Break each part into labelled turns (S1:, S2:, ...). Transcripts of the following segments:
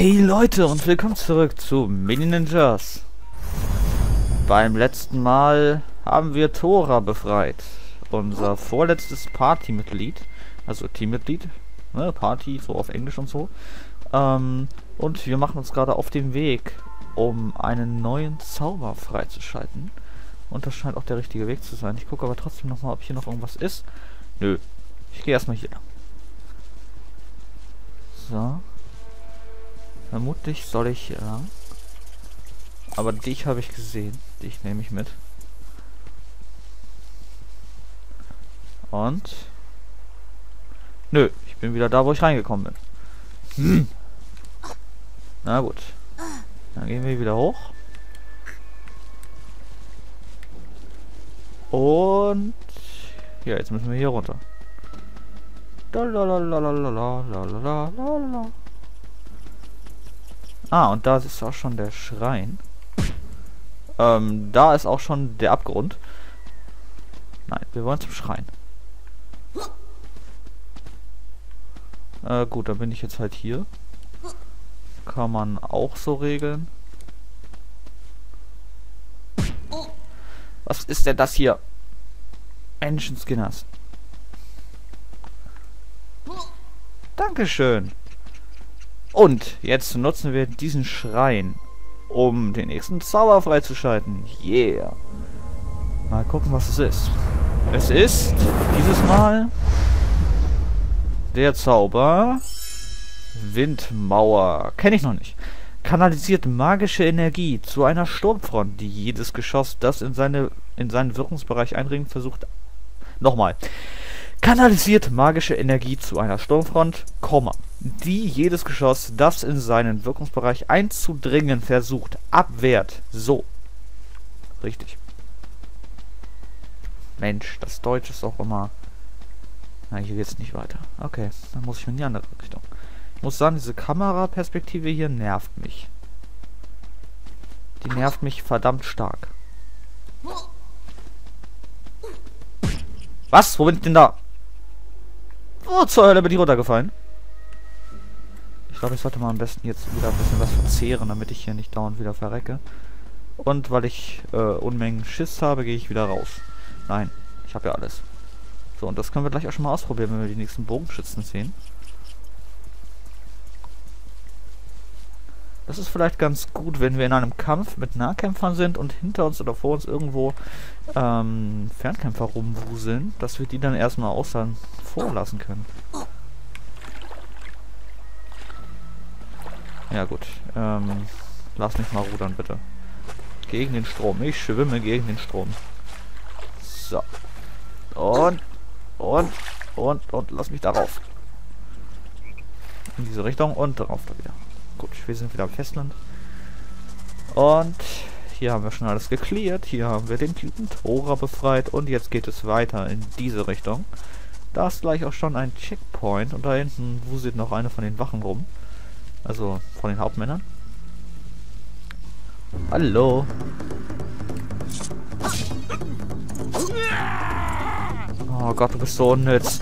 S1: Hey Leute und willkommen zurück zu Mini Ninjas. Beim letzten Mal haben wir Tora befreit. Unser vorletztes Partymitglied. Also Teammitglied. Ne, Party, so auf Englisch und so. Und wir machen uns gerade auf den Weg, um einen neuen Zauber freizuschalten. Und das scheint auch der richtige Weg zu sein. Ich gucke aber trotzdem nochmal, ob hier noch irgendwas ist. Nö. Ich gehe erstmal hier. So. Vermutlich soll ich hier lang. Aber dich habe ich gesehen. Dich nehme ich mit. Und? Nö, ich bin wieder da, wo ich reingekommen bin. Na gut. Dann gehen wir wieder hoch. Und ja, jetzt müssen wir hier runter. Ah, und da ist auch schon der Schrein. Da ist auch schon der Abgrund. Nein, wir wollen zum Schrein. Gut, dann bin ich jetzt halt hier. Kann man auch so regeln. Was ist denn das hier? Ancient Skinners. Dankeschön. Und jetzt nutzen wir diesen Schrein, um den nächsten Zauber freizuschalten. Yeah. Mal gucken, was es ist. Es ist dieses Mal der Zauber Windmauer. Kenne ich noch nicht. Kanalisiert magische Energie zu einer Sturmfront, die jedes Geschoss, das in seinen Wirkungsbereich eindringt, versucht... Nochmal. Kanalisiert magische Energie zu einer Sturmfront, die jedes Geschoss, das in seinen Wirkungsbereich einzudringen versucht, abwehrt. So. Richtig. Mensch, das Deutsch ist auch immer... Na, hier geht's nicht weiter. Okay, dann muss ich in die andere Richtung. Ich muss sagen, diese Kameraperspektive hier nervt mich. Die nervt mich verdammt stark. Was? Wo bin ich denn da? Wo zur Hölle bin ich runtergefallen? Ich glaube, ich sollte mal am besten jetzt wieder ein bisschen was verzehren, damit ich hier nicht dauernd wieder verrecke. Und weil ich Unmengen Schiss habe, gehe ich wieder raus. Nein, ich habe ja alles. So, und das können wir gleich auch schon mal ausprobieren, wenn wir die nächsten Bogenschützen sehen. Das ist vielleicht ganz gut, wenn wir in einem Kampf mit Nahkämpfern sind und hinter uns oder vor uns irgendwo Fernkämpfer rumwuseln, dass wir die dann erstmal außen vorlassen können. Ja gut, lass mich mal rudern bitte. Gegen den Strom. Ich schwimme gegen den Strom. So. Und lass mich darauf. In diese Richtung und darauf da wieder. Gut, wir sind wieder am Festland. Und hier haben wir schon alles geklärt. Hier haben wir den Typen Tora befreit. Und jetzt geht es weiter in diese Richtung. Da ist gleich auch schon ein Checkpoint. Und da hinten wuselt noch eine von den Wachen rum. Also von den Hauptmännern. Hallo. Oh Gott, du bist so unnütz.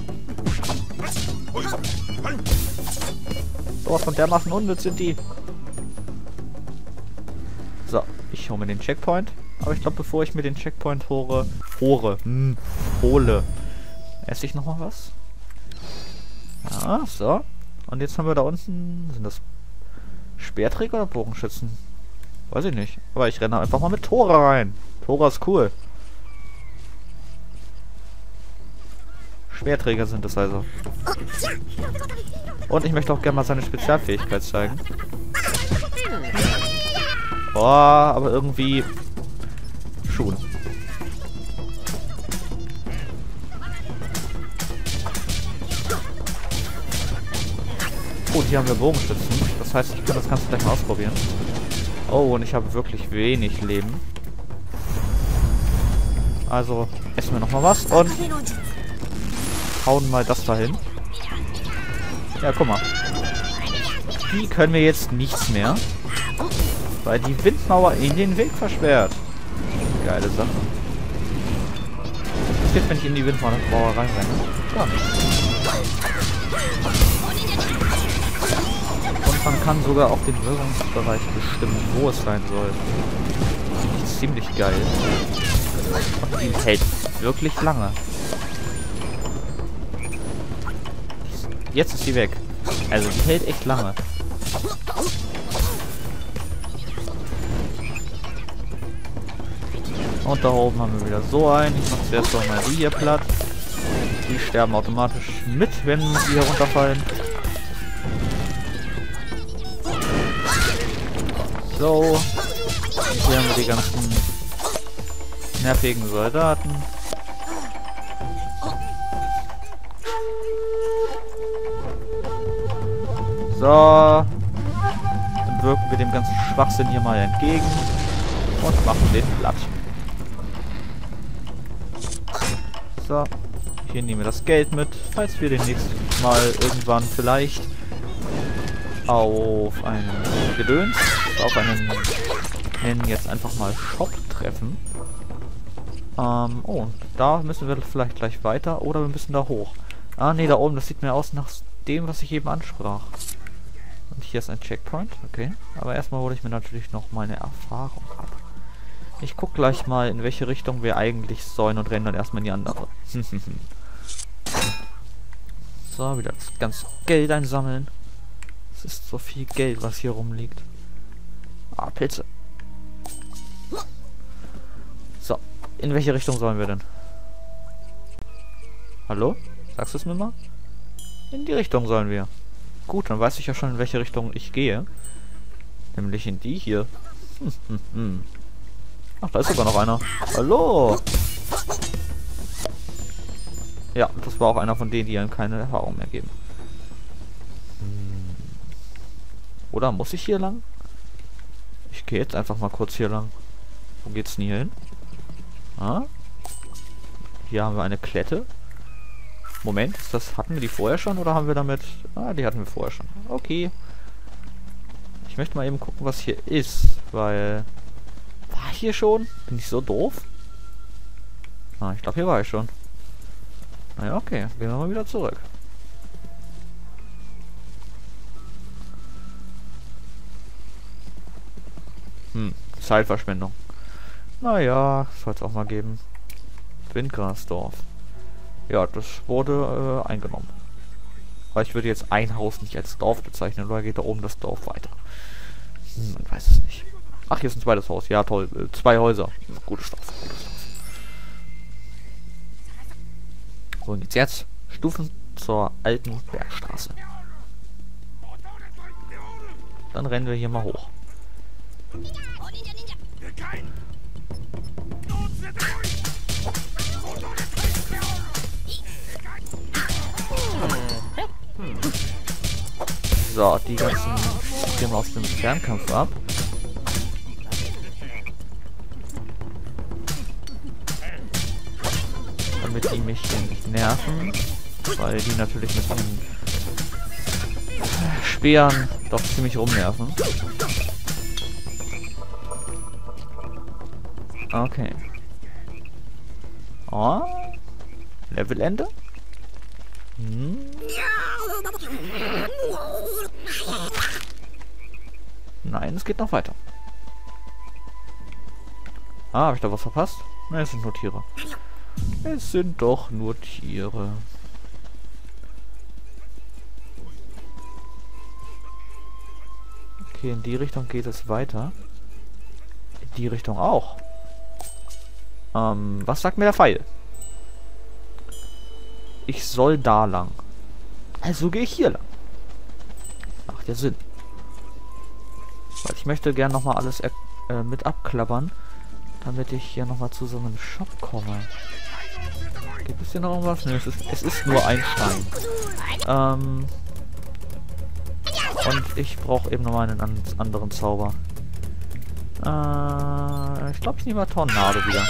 S1: Sowas von dermaßen unnütz sind die. So, ich hole mir den Checkpoint. Aber ich glaube, bevor ich mir den Checkpoint hole, esse ich noch mal was. Ja, so. Und jetzt haben wir da unten, sind das Speerträger oder Bogenschützen? Weiß ich nicht. Aber ich renne einfach mal mit Tora rein. Tora ist cool. Speerträger sind es also. Und ich möchte auch gerne mal seine Spezialfähigkeit zeigen. Oh, aber irgendwie... Schon. Gut, hier haben wir Bogenschützen. Das heißt, ich kann das Ganze gleich mal ausprobieren. Oh, und ich habe wirklich wenig Leben. Also, essen wir nochmal was und... hauen mal das dahin. Ja, guck mal. Die können wir jetzt nichts mehr. Weil die Windmauer in den Weg versperrt. Geile Sache. Was geht, wenn ich in die Windmauer reinrenne? Gar nichts. Und fange Man kann sogar auch den Wirkungsbereich bestimmen, wo es sein soll. Das ist ziemlich geil. Und die hält wirklich lange. Jetzt ist sie weg. Also die hält echt lange. Und da oben haben wir wieder so einen. Ich mache zuerst noch mal die hier platt. Die sterben automatisch mit, wenn sie hier runterfallen. So. Hier haben wir die ganzen nervigen Soldaten. So. Dann wirken wir dem ganzen Schwachsinn hier mal entgegen. Und machen den platt. So. Hier nehmen wir das Geld mit, falls wir demnächst mal irgendwann vielleicht auf einen Gedöns, auf einen, nennen jetzt einfach mal Shop treffen. Oh, da müssen wir vielleicht gleich weiter oder wir müssen da hoch. Ah, ne, da oben, das sieht mir aus nach dem, was ich eben ansprach. Und hier ist ein Checkpoint, okay. Aber erstmal hole ich mir natürlich noch meine Erfahrung ab. Ich gucke gleich mal, in welche Richtung wir eigentlich sollen und rennen dann erstmal in die andere. So, wieder das ganze Geld einsammeln. Es ist so viel Geld, was hier rumliegt. Ah, Pilze. So, in welche Richtung sollen wir denn? Hallo? Sagst du es mir mal? In die Richtung sollen wir. Gut, dann weiß ich ja schon, in welche Richtung ich gehe. Nämlich in die hier. Ach, da ist sogar noch einer. Hallo! Ja, das war auch einer von denen, die einem keine Erfahrung mehr geben. Oder muss ich hier lang? Ich gehe jetzt einfach mal kurz hier lang. Wo geht's denn hier hin? Ah? Hier haben wir eine Klette. Moment, hatten wir die vorher schon oder haben wir damit... Ah, die hatten wir vorher schon. Okay. Ich möchte mal eben gucken, was hier ist, weil... War ich hier schon? Bin ich so doof? Ah, ich glaube, hier war ich schon. Naja, okay. Gehen wir mal wieder zurück. Zeitverschwendung. Naja, soll es auch mal geben. Windgrasdorf. Ja, das wurde eingenommen. Aber ich würde jetzt ein Haus nicht als Dorf bezeichnen, oder geht da oben das Dorf weiter? Man weiß es nicht. Ach, hier ist ein zweites Haus. Ja, toll. 2 Häuser. Gutes Dorf. So, und jetzt Stufen zur alten Bergstraße. Dann rennen wir hier mal hoch. So, die ganzen gehen wir aus dem Fernkampf ab. Damit die mich hier nicht nerven, weil die natürlich mit ihren Speeren doch ziemlich rumnerven. Okay. Oh. Levelende? Nein, es geht noch weiter. Ah, habe ich da was verpasst? Nein, es sind nur Tiere. Es sind doch nur Tiere. Okay, in die Richtung geht es weiter. In die Richtung auch. Was sagt mir der Pfeil? Ich soll da lang. Also gehe ich hier lang. Macht ja Sinn. Weil ich möchte gerne nochmal alles mit abklappern, damit ich hier nochmal zu so einem Shop komme. Gibt es hier noch irgendwas? Ne, es ist nur ein Stein. Und ich brauche eben nochmal einen anderen Zauber. Ich glaube, ich nehme mal Tornado wieder.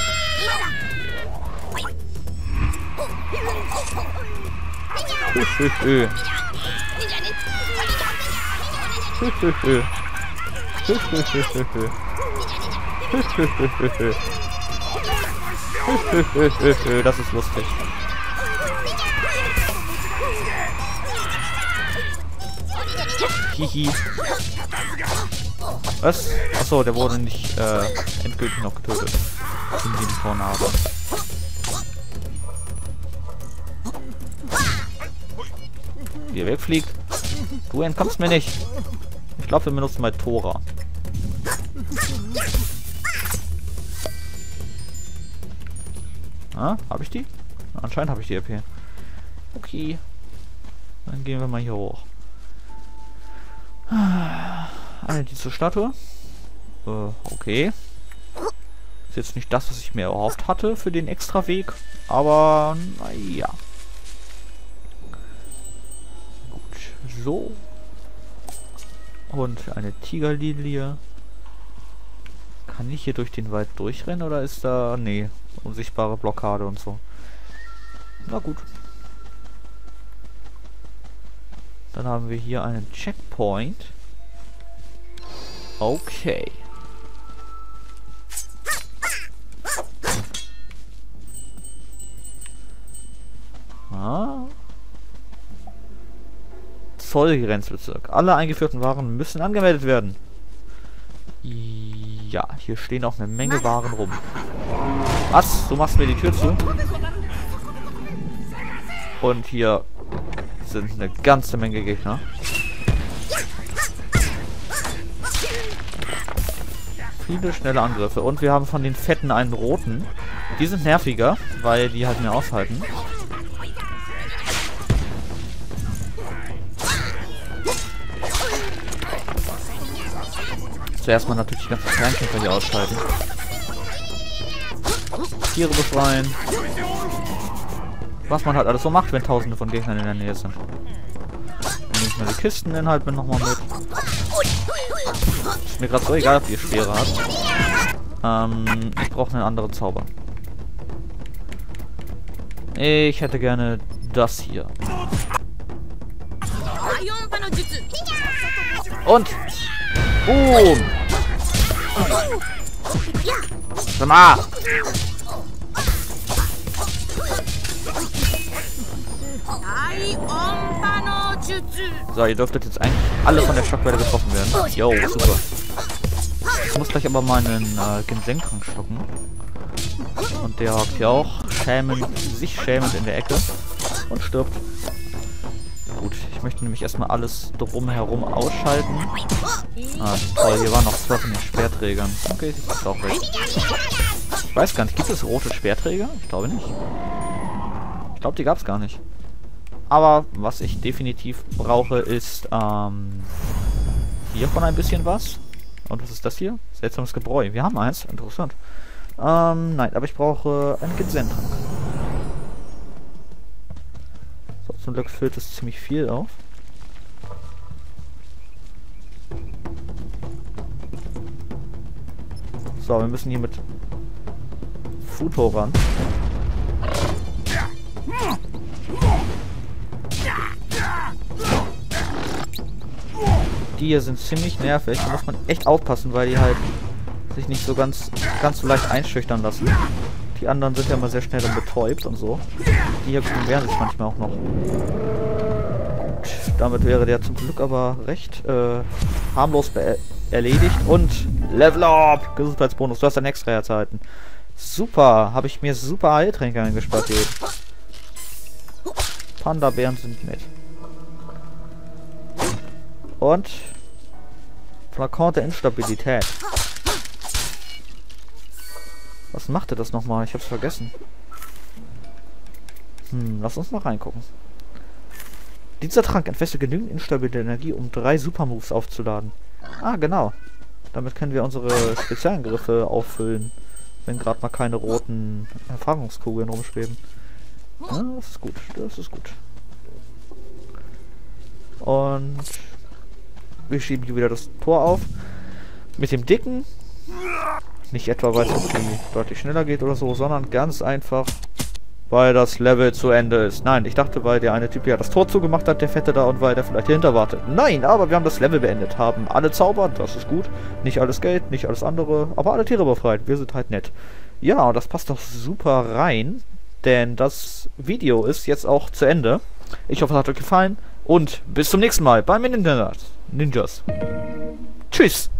S1: Das ist lustig. Hihi. Was? Achso, der wurde nicht endgültig noch getötet. In den Tornado. Wie er wegfliegt. Du entkommst mir nicht. Ich glaube, wir benutzen mal Tora. Ah, habe ich die? Anscheinend habe ich die EP. Okay. Dann gehen wir mal hier hoch. Eine diese Statue. Okay. Ist jetzt nicht das, was ich mir erhofft hatte für den extra Weg. Aber, naja. Gut. So. Und eine Tigerlilie. Kann ich hier durch den Wald durchrennen oder ist da... Nee, unsichtbare Blockade und so. Na gut. Dann haben wir hier einen Checkpoint. Okay. Ah. Zollgrenzbezirk. Alle eingeführten Waren müssen angemeldet werden. Ja, hier stehen auch eine Menge Waren rum. Was? Du machst mir die Tür zu? Und hier sind eine ganze Menge Gegner. Viele schnelle Angriffe. Und wir haben von den Fetten einen roten. Die sind nerviger, weil die halt mehr aushalten. Zuerst mal natürlich die ganzen Kleinkämpfer hier ausschalten. Tiere befreien. Was man halt alles so macht, wenn tausende von Gegnern in der Nähe sind. Dann nehme ich mal die Kisteninhalt nochmal mit. Ist mir gerade so egal, ob die Speere hat. Ich brauche einen anderen Zauber. Ich hätte gerne das hier. Und boom! Sag mal! So, ihr dürftet jetzt eigentlich alle von der Schockwelle getroffen werden. Jo, super. Ich muss gleich aber mal einen Ginseng-Trank schlucken. Und der hockt hier auch sich schämend in der Ecke und stirbt. Gut, ich möchte nämlich erstmal alles drumherum ausschalten. Ah, toll, hier waren noch 12 von den Speerträgern. Okay, die ist auch weg. Ich weiß gar nicht, gibt es rote Speerträger? Ich glaube nicht. Ich glaube, die gab es gar nicht. Aber was ich definitiv brauche, ist hiervon ein bisschen was. Und was ist das hier? Seltsames Gebräu. Wir haben eins. Interessant. Nein, aber ich brauche einen Ginseng-Trank. So, zum Glück füllt es ziemlich viel auf. So, wir müssen hier mit Futo ran. Die hier sind ziemlich nervig. Da muss man echt aufpassen, weil die halt sich nicht so ganz so leicht einschüchtern lassen. Die anderen sind ja immer sehr schnell dann betäubt und so. Die hier wehren sich manchmal auch noch. Gut, damit wäre der zum Glück aber recht harmlos erledigt. Und Level Up! Gesundheitsbonus. Du hast ein extra Herz erhalten. Super! Habe ich mir super Heiltränke eingespart hier. Panda-Bären sind nett. Und Flakon der Instabilität. Was machte das nochmal? Ich hab's vergessen. Lass uns mal reingucken. Dieser Trank entfesselt genügend instabile Energie, um 3 Supermoves aufzuladen. Ah, genau. Damit können wir unsere Spezialangriffe auffüllen, wenn gerade mal keine roten Erfahrungskugeln rumschweben. Ja, das ist gut. Das ist gut. Und wir schieben hier wieder das Tor auf. Mit dem dicken. Nicht etwa, weil es deutlich schneller geht oder so, sondern ganz einfach, weil das Level zu Ende ist. Nein, ich dachte, weil der eine Typ ja das Tor zugemacht hat, der Fette da, und weil der vielleicht dahinter wartet. Nein, aber wir haben das Level beendet. Haben alle Zauber, das ist gut. Nicht alles Geld, nicht alles andere, aber alle Tiere befreit. Wir sind halt nett. Ja, und das passt doch super rein, denn das Video ist jetzt auch zu Ende. Ich hoffe, es hat euch gefallen. Und bis zum nächsten Mal bei Ninjas. Tschüss.